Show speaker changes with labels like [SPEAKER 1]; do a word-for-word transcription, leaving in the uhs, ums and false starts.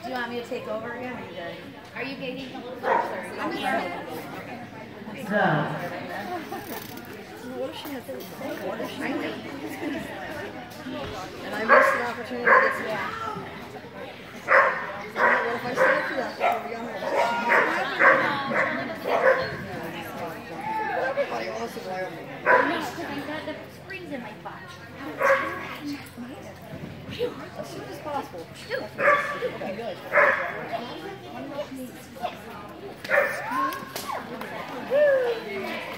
[SPEAKER 1] Do you want me to take over again? Or are you good? Are you getting a little closer? I'm here.
[SPEAKER 2] So.
[SPEAKER 3] What if she has this? What if she has and I missed an opportunity to get some. Yeah. What if I stay up to that? I'll be on her. Everybody wants to wear them.
[SPEAKER 1] No, because I got the springs in my butt.
[SPEAKER 3] As soon as possible. Okay, good.